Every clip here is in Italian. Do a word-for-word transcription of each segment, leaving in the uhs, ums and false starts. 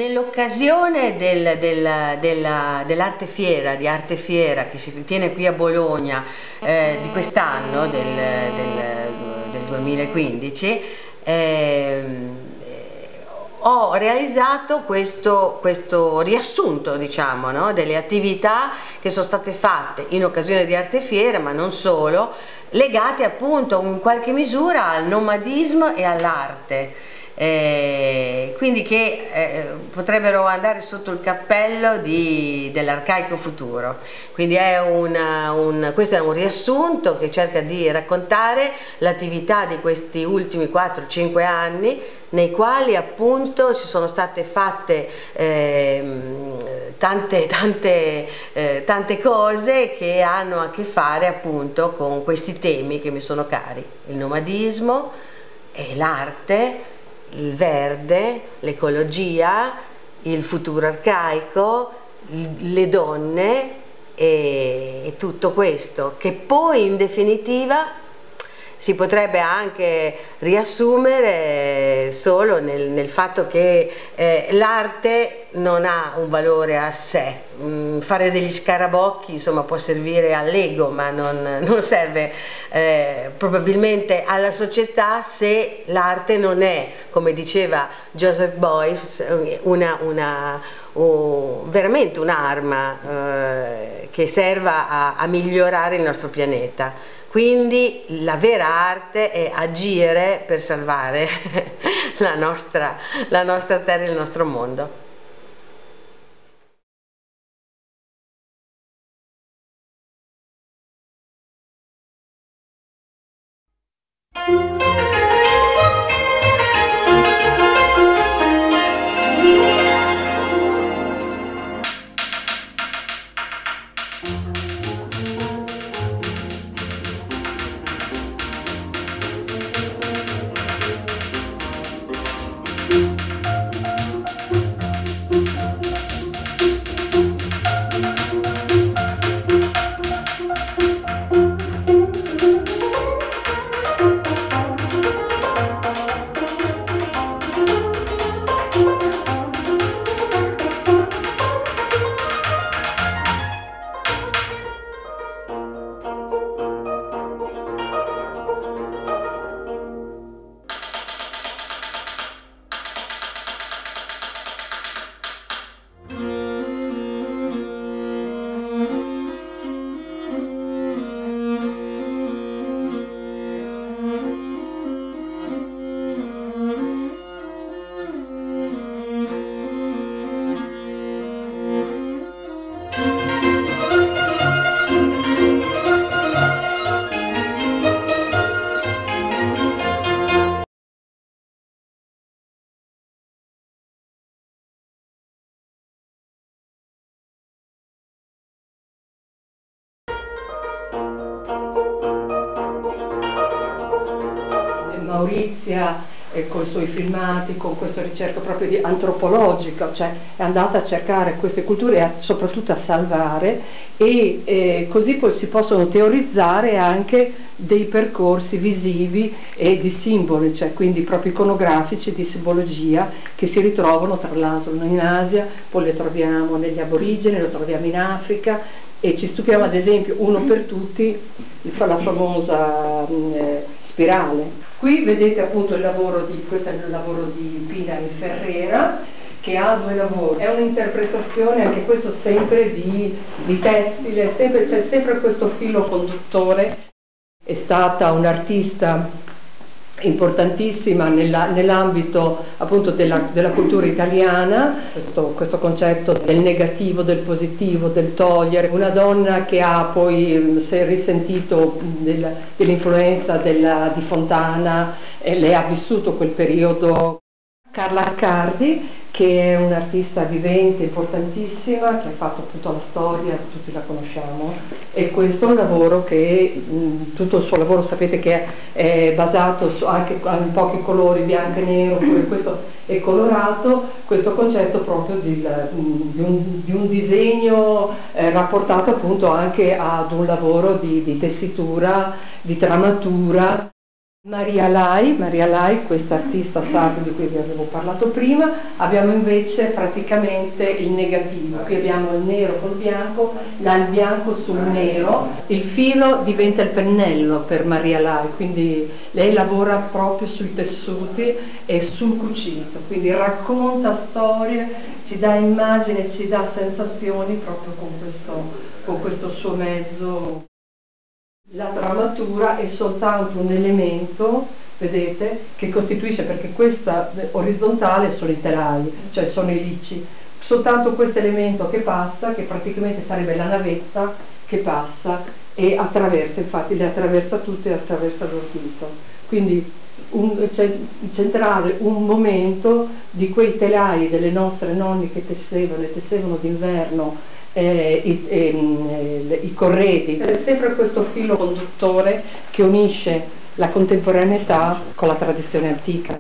Nell'occasione del, del, della, dell'Arte Fiera, di Arte Fiera che si tiene qui a Bologna eh, di quest'anno, del, del, del duemilaquindici, eh, ho realizzato questo, questo riassunto, diciamo, no, delle attività che sono state fatte in occasione di Arte Fiera, ma non solo, legate appunto in qualche misura al nomadismo e all'arte. Eh, quindi che eh, potrebbero andare sotto il cappello dell'arcaico futuro. Quindi è una, un, questo è un riassunto che cerca di raccontare l'attività di questi ultimi quattro cinque anni, nei quali appunto ci sono state fatte eh, tante, tante, eh, tante cose che hanno a che fare appunto con questi temi che mi sono cari: il nomadismo, l'arte, il verde, l'ecologia, il futuro arcaico, le donne e, e tutto questo, che poi in definitiva si potrebbe anche riassumere solo nel, nel fatto che eh, l'arte non ha un valore a sé. Mm, fare degli scarabocchi insomma può servire all'ego, ma non, non serve eh, probabilmente alla società se l'arte non è, come diceva Joseph Beuys, una, una, uh, veramente un'arma eh, che serva a, a migliorare il nostro pianeta. Quindi la vera arte è agire per salvare la nostra, la nostra terra e il nostro mondo. Maurizia eh, con i suoi filmati, con questa ricerca proprio di antropologica, cioè è andata a cercare queste culture e a, soprattutto a salvare, e eh, così poi si possono teorizzare anche dei percorsi visivi e di simboli, cioè quindi proprio iconografici di simbologia, che si ritrovano tra l'altro in Asia, poi le troviamo negli aborigeni, lo troviamo in Africa, e ci stupiamo ad esempio, uno per tutti, la famosa eh, spirale. Qui vedete appunto il lavoro di, questo è il lavoro di Pina e Ferrera, che ha due lavori, è un'interpretazione anche questo sempre di, di tessile, sempre, c'è sempre questo filo conduttore. È stata un'artista importantissima nell'ambito appunto della, della cultura italiana, questo, questo concetto del negativo, del positivo, del togliere, una donna che ha poi si è risentito del, dell'influenza di Fontana, e lei ha vissuto quel periodo. Carla Accardi, che è un'artista vivente importantissima, che ha fatto appunto la storia, tutti la conosciamo, e questo è un lavoro che, mh, tutto il suo lavoro sapete che è basato su, anche in pochi colori, bianco e nero, pure questo è colorato, questo concetto proprio di, di, un, di un disegno eh, rapportato appunto anche ad un lavoro di, di tessitura, di tramatura. Maria Lai, Maria Lai, questa artista sarda di cui vi avevo parlato prima. Abbiamo invece praticamente il negativo, qui abbiamo il nero col bianco, là il bianco sul nero, il filo diventa il pennello per Maria Lai, quindi lei lavora proprio sui tessuti e sul cucito, quindi racconta storie, ci dà immagini, ci dà sensazioni proprio con questo, con questo suo mezzo. La tramatura è soltanto un elemento, vedete, che costituisce, perché questa orizzontale sono i telai, cioè sono i lici, soltanto questo elemento che passa, che praticamente sarebbe la navetta che passa e attraversa, infatti le attraversa tutte e attraversa l'ordito. Quindi un, centrare un momento di quei telai delle nostre nonne che tessevano e tessevano d'inverno, Eh, i, eh, i corredi, è sempre questo filo conduttore che unisce la contemporaneità con la tradizione antica.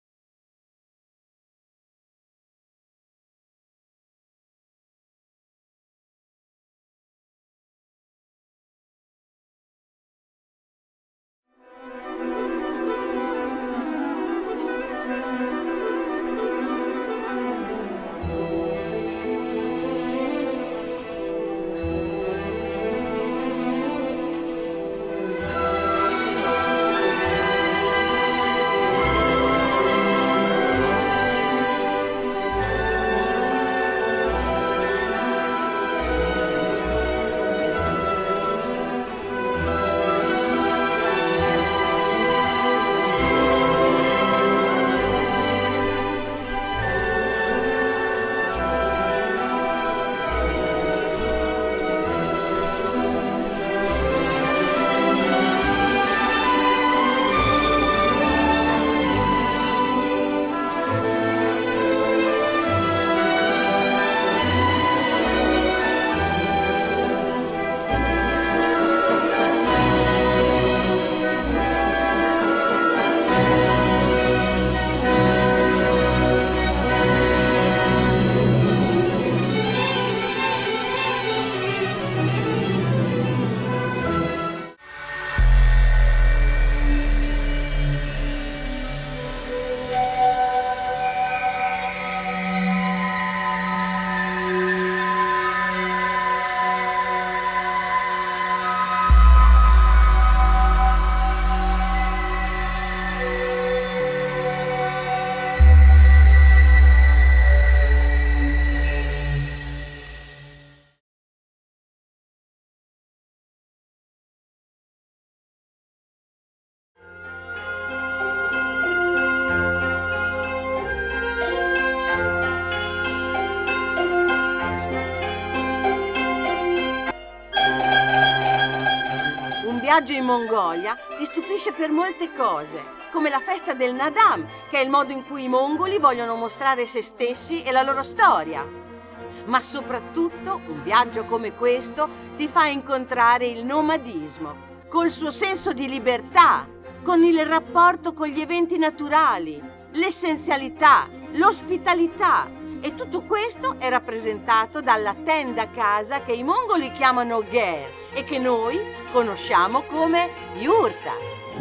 Un viaggio in Mongolia ti stupisce per molte cose, come la festa del Nadam, che è il modo in cui i mongoli vogliono mostrare se stessi e la loro storia. Ma soprattutto un viaggio come questo ti fa incontrare il nomadismo, col suo senso di libertà, con il rapporto con gli eventi naturali, l'essenzialità, l'ospitalità. E tutto questo è rappresentato dalla tenda casa che i mongoli chiamano ger e che noi conosciamo come yurta.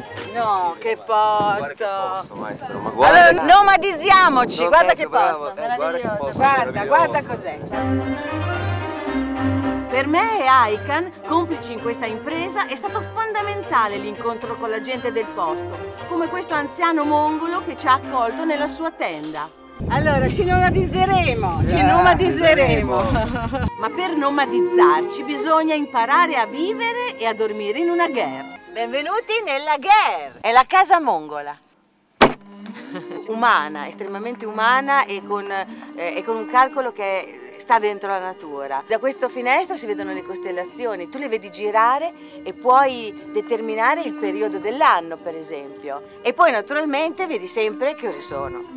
No, che posto! Guarda che posto, maestro, ma guarda. Allora, nomadizziamoci, guarda che bravo, posto, eh, meraviglioso. Guarda, Guarda, guarda cos'è. Per me e Aykan, complici in questa impresa, è stato fondamentale l'incontro con la gente del posto, come questo anziano mongolo che ci ha accolto nella sua tenda. Allora, ci nomadizzeremo, ci nomadizzeremo. Ma per nomadizzarci bisogna imparare a vivere e a dormire in una ger. Benvenuti nella ger! È la casa mongola. Umana, estremamente umana e con, eh, e con un calcolo che sta dentro la natura. Da questa finestra si vedono le costellazioni, tu le vedi girare e puoi determinare il periodo dell'anno, per esempio. E poi naturalmente vedi sempre che ore sono.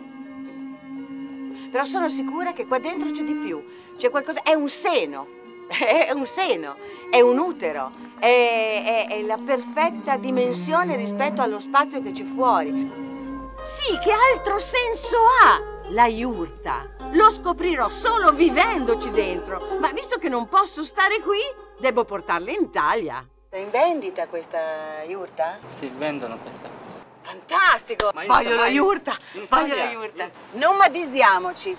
Però sono sicura che qua dentro c'è di più, c'è qualcosa, è un seno, è un seno, è un utero, è, è, è la perfetta dimensione rispetto allo spazio che c'è fuori. Sì, che altro senso ha la yurta? Lo scoprirò solo vivendoci dentro, ma visto che non posso stare qui, devo portarla in Italia. È in vendita questa yurta? Sì, vendono questa. Fantastico! Ma Voglio la ma yurta! in Voglio Italia? la yurta! Nomadizziamoci!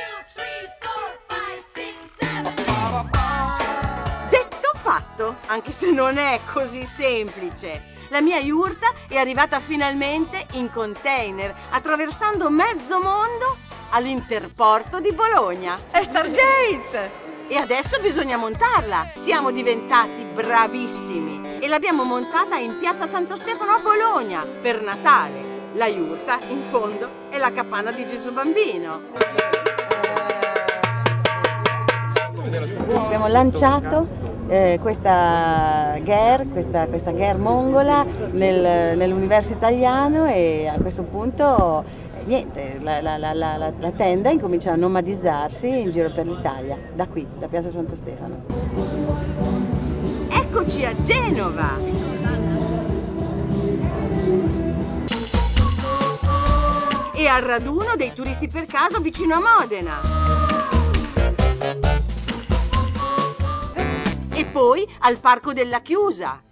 Detto fatto, anche se non è così semplice. La mia yurta è arrivata finalmente in container, attraversando mezzo mondo all'interporto di Bologna. È Stargate! E adesso bisogna montarla. Siamo diventati bravissimi e l'abbiamo montata in piazza Santo Stefano a Bologna per Natale. La yurta, in fondo, è la capanna di Gesù Bambino. Abbiamo lanciato eh, questa gher, questa, questa gher mongola nel, nell'universo italiano e a questo punto niente, la, la, la, la, la tenda incomincia a nomadizzarsi in giro per l'Italia, da qui, da piazza Santo Stefano. Eccoci a Genova! E al raduno dei turisti per caso vicino a Modena. E poi al Parco della Chiusa.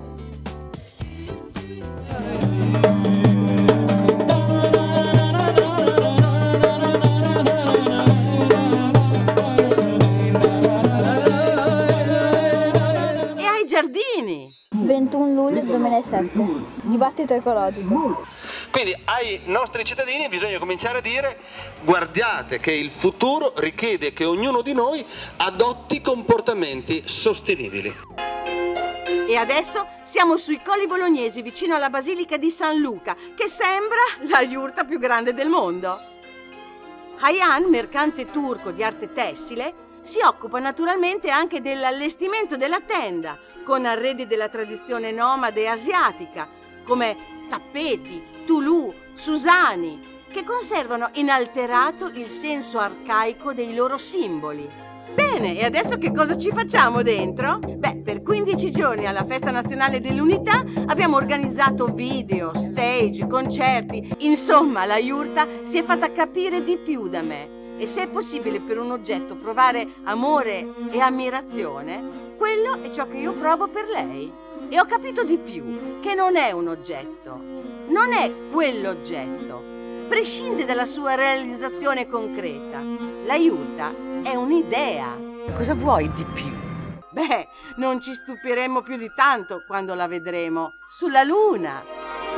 E ai giardini. ventuno luglio duemilasette, dibattito ecologico. Quindi ai nostri cittadini bisogna cominciare a dire: guardate che il futuro richiede che ognuno di noi adotti comportamenti sostenibili. E adesso siamo sui Colli Bolognesi, vicino alla Basilica di San Luca, che sembra la yurta più grande del mondo. Hayan, mercante turco di arte tessile, si occupa naturalmente anche dell'allestimento della tenda, con arredi della tradizione nomade asiatica, come tappeti, tulù, susani, che conservano inalterato il senso arcaico dei loro simboli. Bene, e adesso che cosa ci facciamo dentro? Beh, per quindici giorni alla Festa Nazionale dell'Unità abbiamo organizzato video, stage, concerti. Insomma, la yurta si è fatta capire di più da me. E se è possibile per un oggetto provare amore e ammirazione, quello è ciò che io provo per lei. E ho capito di più, che non è un oggetto, non è quell'oggetto, prescinde dalla sua realizzazione concreta. La yurta è un'idea. Cosa vuoi di più? Beh, non ci stupiremo più di tanto quando la vedremo sulla Luna.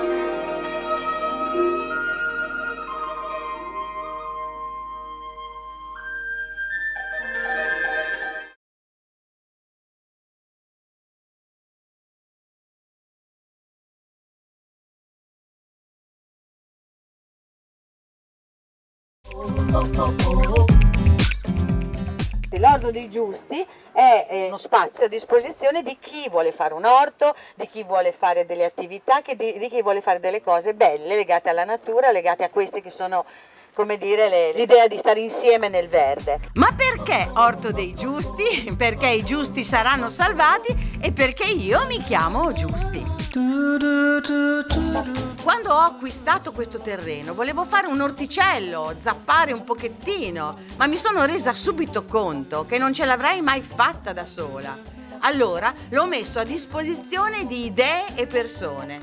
L'Orto dei Giusti è uno spazio a disposizione di chi vuole fare un orto, di chi vuole fare delle attività, di, di chi vuole fare delle cose belle legate alla natura, legate a queste che sono, come dire, l'idea di stare insieme nel verde. Ma perché Orto dei Giusti? Perché i giusti saranno salvati e perché io mi chiamo Giusti. Quando ho acquistato questo terreno volevo fare un orticello, zappare un pochettino, ma mi sono resa subito conto che non ce l'avrei mai fatta da sola. Allora l'ho messo a disposizione di idee e persone.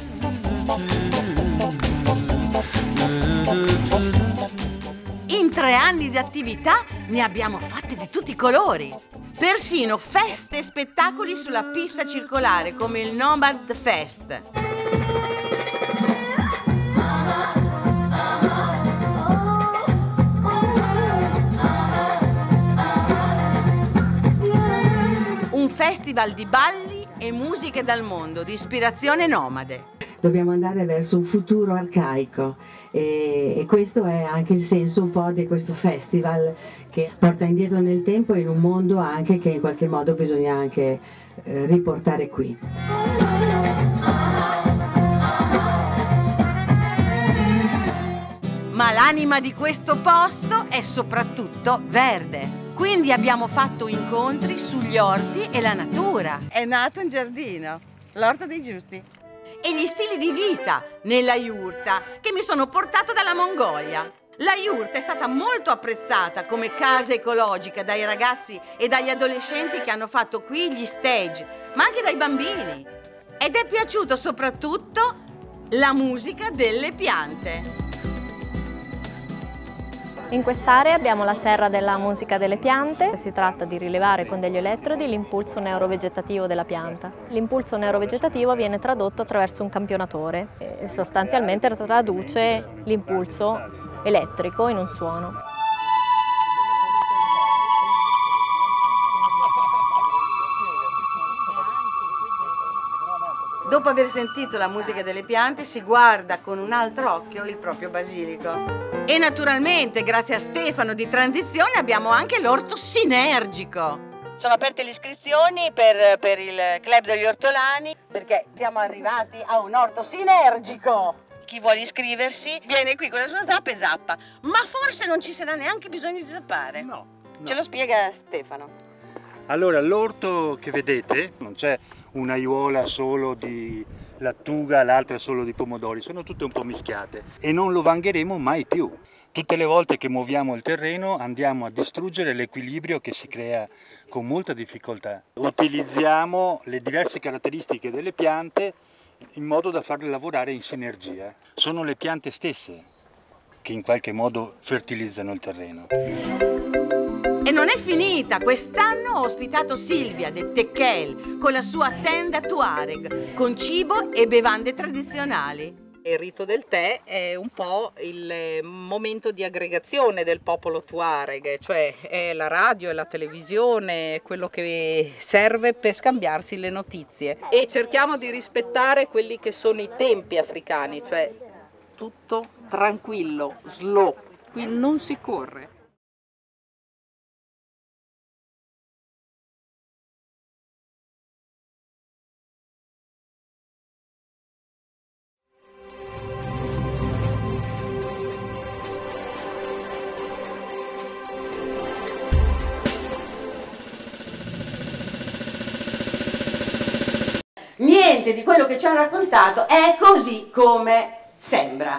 In tre anni di attività ne abbiamo fatte di tutti i colori. Persino feste e spettacoli sulla pista circolare come il Nomad Fest. Un festival di balli e musiche dal mondo di ispirazione nomade. Dobbiamo andare verso un futuro arcaico e, e questo è anche il senso un po' di questo festival, che porta indietro nel tempo in un mondo anche che in qualche modo bisogna anche eh, riportare qui. Ma l'anima di questo posto è soprattutto verde. Quindi abbiamo fatto incontri sugli orti e la natura. È nato un giardino, l'Orto dei Giusti. E gli stili di vita nella yurta che mi sono portato dalla Mongolia. La Yurt è stata molto apprezzata come casa ecologica dai ragazzi e dagli adolescenti che hanno fatto qui gli stage, ma anche dai bambini. Ed è piaciuto soprattutto la musica delle piante. In quest'area abbiamo la serra della musica delle piante. Si tratta di rilevare con degli elettrodi l'impulso neurovegetativo della pianta. L'impulso neurovegetativo viene tradotto attraverso un campionatore e sostanzialmente traduce l'impulso elettrico in un suono. Dopo aver sentito la musica delle piante si guarda con un altro occhio il proprio basilico. E naturalmente, grazie a Stefano di Transizione, abbiamo anche l'orto sinergico. Sono aperte le iscrizioni per, per il club degli ortolani, perché siamo arrivati a un orto sinergico. Chi vuole iscriversi viene qui con la sua zappa e zappa, ma forse non ci sarà neanche bisogno di zappare. No, no. Ce lo spiega Stefano. Allora, l'orto che vedete non c'è una aiuola solo di lattuga, l'altra solo di pomodori, sono tutte un po' mischiate e non lo vangheremo mai più. Tutte le volte che muoviamo il terreno andiamo a distruggere l'equilibrio che si crea con molta difficoltà. Utilizziamo le diverse caratteristiche delle piante in modo da farle lavorare in sinergia. Sono le piante stesse che in qualche modo fertilizzano il terreno. E non è finita, quest'anno ho ospitato Silvia de Tekel con la sua tenda Tuareg, con cibo e bevande tradizionali. Il rito del tè è un po' il momento di aggregazione del popolo Tuareg, cioè è la radio e la televisione, quello che serve per scambiarsi le notizie. E cerchiamo di rispettare quelli che sono i tempi africani, cioè tutto tranquillo, slow, qui non si corre. Niente di quello che ci hanno raccontato è così come sembra.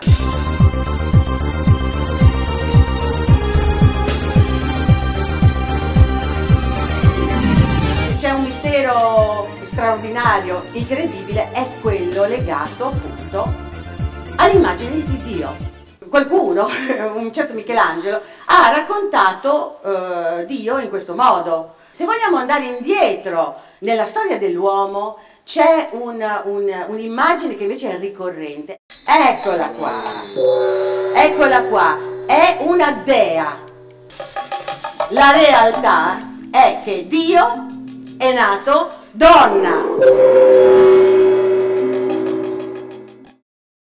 C'è un mistero straordinario, incredibile, è quello legato appunto all'immagine di Dio. Qualcuno, un certo Michelangelo, ha raccontato eh, Dio in questo modo. Se vogliamo andare indietro nella storia dell'uomo, c'è un'immagine un, che invece è ricorrente. Eccola qua, eccola qua, è una dea. La realtà è che Dio è nato donna.